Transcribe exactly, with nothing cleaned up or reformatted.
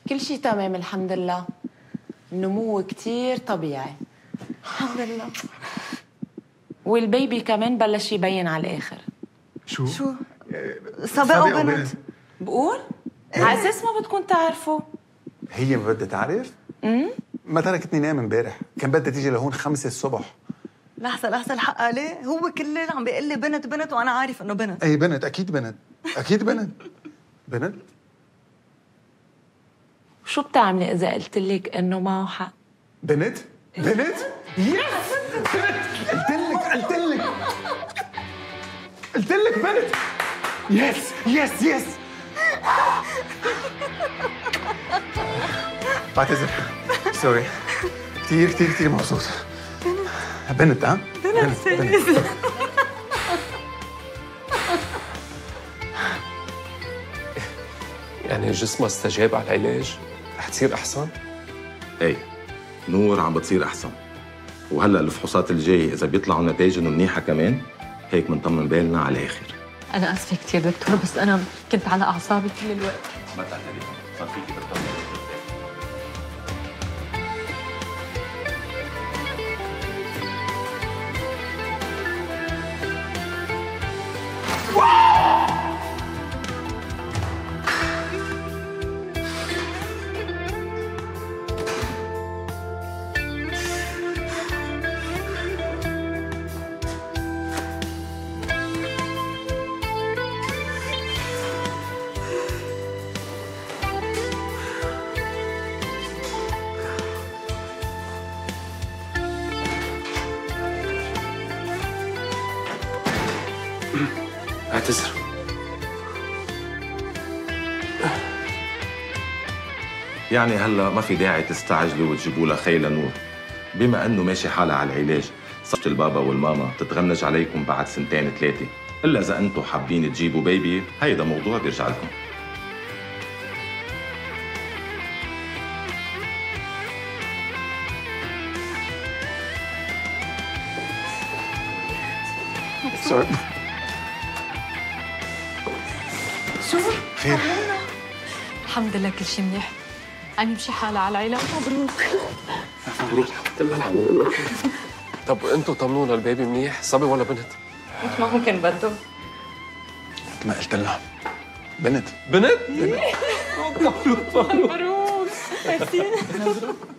كل شيء تمام الحمد لله. النمو كتير طبيعي الحمد لله. والبيبي كمان بلش يبين على الآخر. شو؟ شو؟ صبي أو بنت؟ بقول؟ على أساس ما بتكون تعرفوا. هي ما بدها تعرف؟ امم ما تركتني نام امبارح، كان بدها تيجي لهون خمسة الصبح. لحظة لحظة الحق عليه، هو كل الليل عم بيقول لي بنت بنت وأنا عارف إنه بنت. أي بنت، أكيد بنت، أكيد بنت. بنت؟ شو بتعملي إذا قلت لك إنه معه حق؟ بنت؟ بنت؟ يس! قلت لك قلت لك قلت لك بنت! يس يس يس! بعتذر، سوري. كثير كثير كثير مبسوط. بنت ها؟ بنت بنت. يعني جسمها استجاب على العلاج؟ رح تصير أحسن؟ ايه، نور عم بتصير أحسن. وهلا الفحوصات الجاية إذا بيطلعوا نتائج إنه منيحة كمان، هيك بنطمن بالنا على الآخر. أنا آسفة كثير دكتور، بس أنا كنت على أعصابي كل الوقت. ما تعتذري، صار فيكي تطمني. اعتذر. يعني هلا ما في داعي تستعجلوا وتجيبوا لها خيلة نور، بما انه ماشي حالها على العلاج. صفة البابا والماما تتغنج عليكم بعد سنتين ثلاثة، الا اذا انتم حابين تجيبوا بيبي، هيدا موضوع بيرجع لكم. سوري. شو؟ خير. الحمد لله كل شيء منيح. عم يمشي حالها على العلاج. مبروك. مبروك الحمد لله. طب انتوا طمنونا، البيبي منيح؟ صبي ولا بنت؟ مثل ما ممكن بده. ما قلت لها بنت. بنت؟ بنت. مبروك مبروك مبروك.